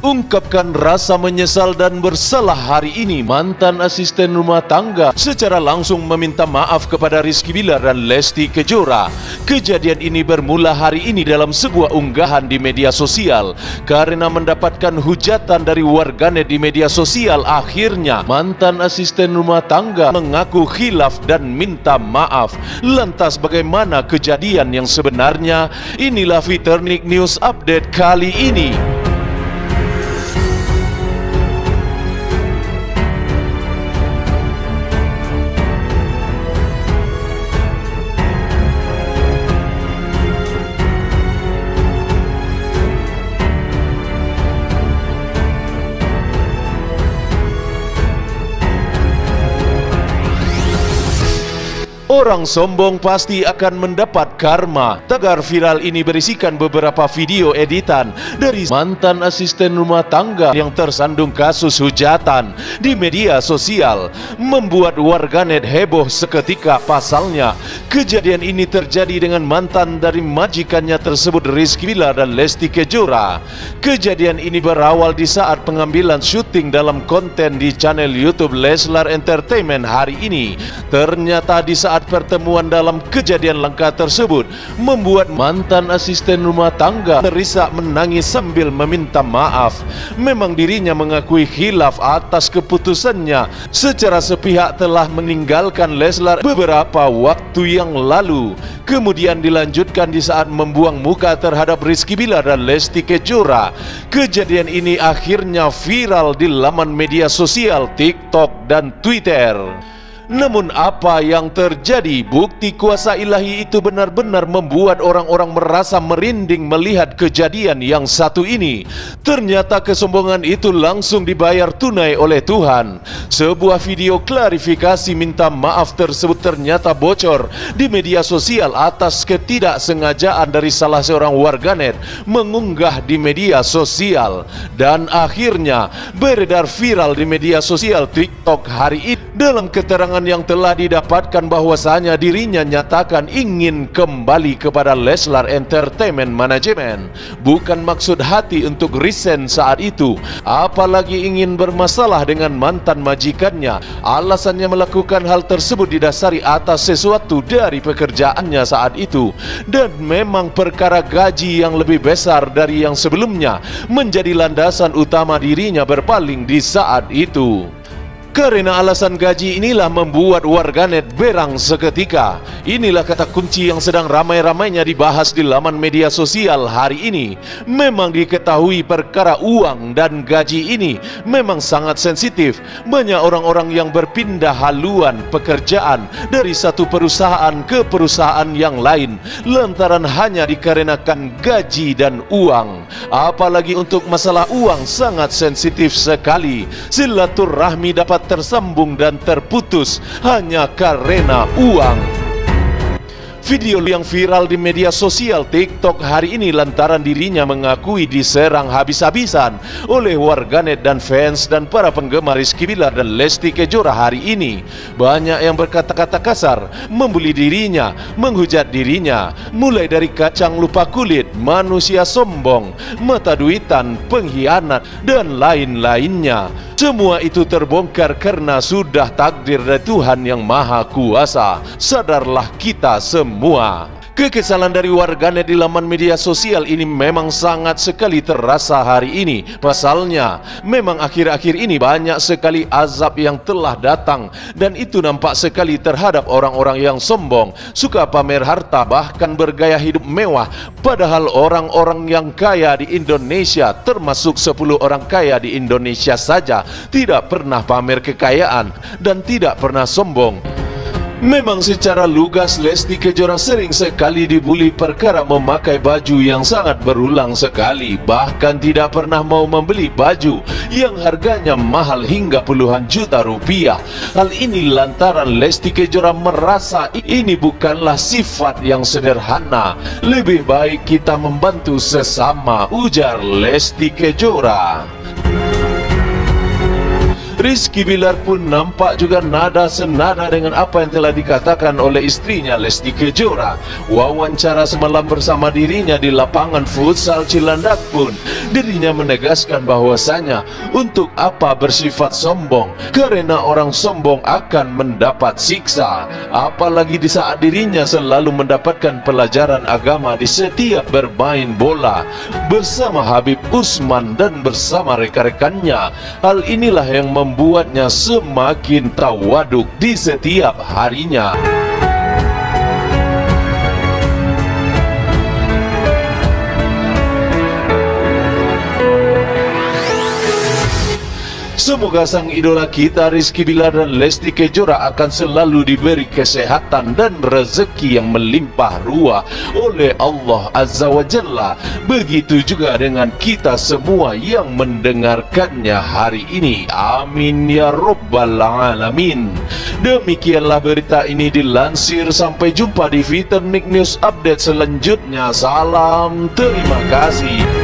ungkapkan rasa menyesal dan bersalah hari ini. Mantan asisten rumah tangga secara langsung meminta maaf kepada Rizky Bilar dan Lesti Kejora. Kejadian ini bermula hari ini dalam sebuah unggahan di media sosial. Karena mendapatkan hujatan dari warganet di media sosial, akhirnya mantan asisten rumah tangga mengaku khilaf dan minta maaf. Lantas bagaimana kejadian yang sebenarnya? Inilah Fiternik News Update kali ini. Orang sombong pasti akan mendapat karma. Tagar viral ini berisikan beberapa video editan dari mantan asisten rumah tangga yang tersandung kasus hujatan di media sosial, membuat warganet heboh seketika. Pasalnya, kejadian ini terjadi dengan mantan dari majikannya tersebut, Rizky Bilar dan Lesti Kejora. Kejadian ini berawal di saat pengambilan syuting dalam konten di channel YouTube Leslar Entertainment hari ini. Ternyata di saat pertemuan dalam kejadian langka tersebut membuat mantan asisten rumah tangga terisak menangis sambil meminta maaf. Memang dirinya mengakui khilaf atas keputusannya secara sepihak telah meninggalkan Leslar beberapa waktu yang lalu. Kemudian dilanjutkan di saat membuang muka terhadap Rizky Bilar dan Lesti Kejora. Kejadian ini akhirnya viral di laman media sosial TikTok dan Twitter. Namun apa yang terjadi? Bukti kuasa ilahi itu benar-benar membuat orang-orang merasa merinding melihat kejadian yang satu ini. Ternyata kesombongan itu langsung dibayar tunai oleh Tuhan. Sebuah video klarifikasi minta maaf tersebut ternyata bocor di media sosial atas ketidaksengajaan dari salah seorang warganet mengunggah di media sosial, dan akhirnya beredar viral di media sosial TikTok hari ini. Dalam keterangan yang telah didapatkan bahwasanya dirinya nyatakan ingin kembali kepada Leslar Entertainment Management. Bukan maksud hati untuk resign saat itu, apalagi ingin bermasalah dengan mantan majikannya. Alasannya melakukan hal tersebut didasari atas sesuatu dari pekerjaannya saat itu, dan memang perkara gaji yang lebih besar dari yang sebelumnya menjadi landasan utama dirinya berpaling di saat itu. Karena alasan gaji inilah membuat warganet berang seketika. Inilah kata kunci yang sedang ramai-ramainya dibahas di laman media sosial hari ini. Memang diketahui perkara uang dan gaji ini memang sangat sensitif. Banyak orang-orang yang berpindah haluan pekerjaan dari satu perusahaan ke perusahaan yang lain lantaran hanya dikarenakan gaji dan uang. Apalagi untuk masalah uang sangat sensitif sekali. Silaturahmi dapat tersambung dan terputus hanya karena uang. Video yang viral di media sosial TikTok hari ini lantaran dirinya mengakui diserang habis-habisan oleh warganet dan fans dan para penggemar Rizky Bilar dan Lesti Kejora hari ini. Banyak yang berkata-kata kasar, membuli dirinya, menghujat dirinya, mulai dari kacang lupa kulit, manusia sombong, mata duitan, pengkhianat, dan lain-lainnya. Semua itu terbongkar karena sudah takdir dari Tuhan yang Maha Kuasa. Sadarlah kita semua. Kekesalan dari warganet di laman media sosial ini memang sangat sekali terasa hari ini. Pasalnya, memang akhir-akhir ini banyak sekali azab yang telah datang, dan itu nampak sekali terhadap orang-orang yang sombong, suka pamer harta, bahkan bergaya hidup mewah. Padahal orang-orang yang kaya di Indonesia, termasuk 10 orang kaya di Indonesia saja, tidak pernah pamer kekayaan dan tidak pernah sombong. Memang secara lugas Lesti Kejora sering sekali dibuli perkara memakai baju yang sangat berulang sekali, bahkan tidak pernah mau membeli baju yang harganya mahal hingga puluhan juta rupiah. Hal ini lantaran Lesti Kejora merasa ini bukanlah sifat yang sederhana. Lebih baik kita membantu sesama, ujar Lesti Kejora. Rizky Bilar pun nampak juga nada senada dengan apa yang telah dikatakan oleh istrinya Lesti Kejora. Wawancara semalam bersama dirinya di lapangan futsal Cilandak pun, dirinya menegaskan bahwasanya untuk apa bersifat sombong, karena orang sombong akan mendapat siksa. Apalagi di saat dirinya selalu mendapatkan pelajaran agama di setiap bermain bola bersama Habib Usman dan bersama rekan-rekannya. Hal inilah yang membuatnya semakin tawaduk di setiap harinya. Semoga sang idola kita Rizky Bilar dan Lesti Kejora akan selalu diberi kesehatan dan rezeki yang melimpah ruah oleh Allah Azza wa Jalla. Begitu juga dengan kita semua yang mendengarkannya hari ini. Amin ya Rabbal Alamin. Demikianlah berita ini dilansir. Sampai jumpa di Viternik News Update selanjutnya. Salam, terima kasih.